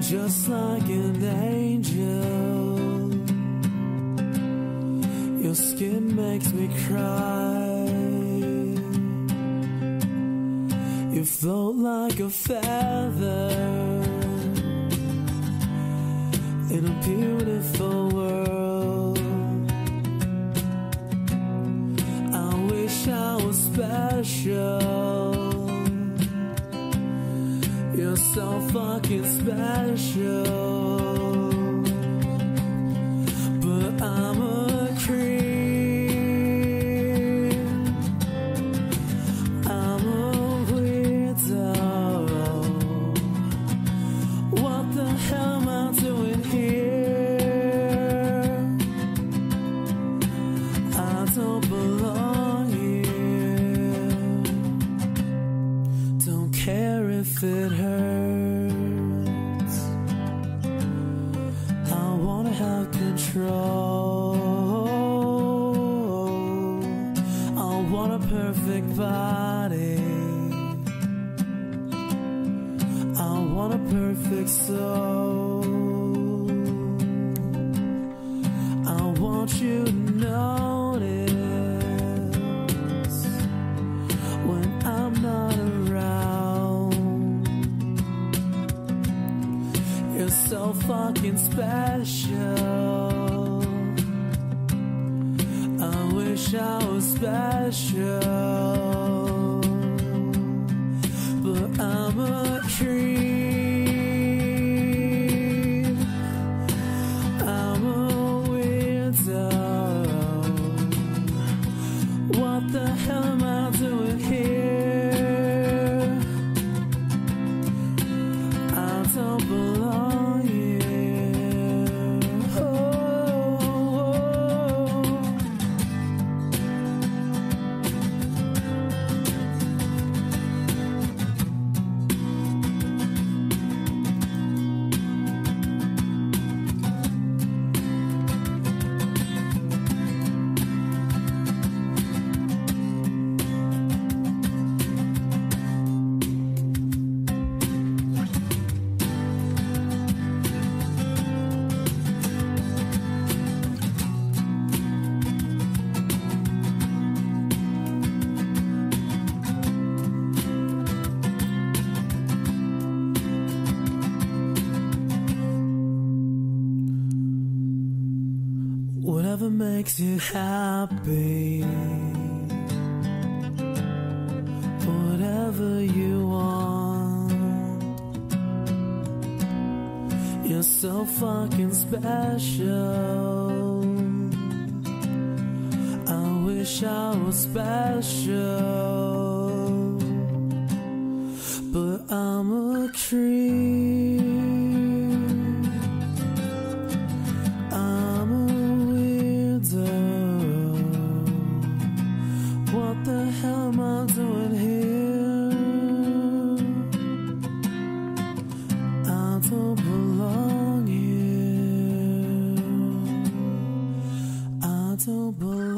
just like an angel. Your skin makes me cry. You float like a feather in a beautiful world. I wish I was special. You're so fucking special. But I'm a creep. I'm a weirdo. What the hell am I doing here? I don't belong here. Don't care if it hurts. I wanna have control. I want a perfect body. I want a perfect soul. I want you to notice when I'm not around. You're so fucking special. I wish I was special. But I'm a creep. I'm a weirdo. What the hell am I doing here? I don't belong here. Oh. Whatever makes you happy, whatever you want. You're so fucking special. I wish I was special. But I'm a creep. What the hell am I doing here? I don't belong here. I don't belong.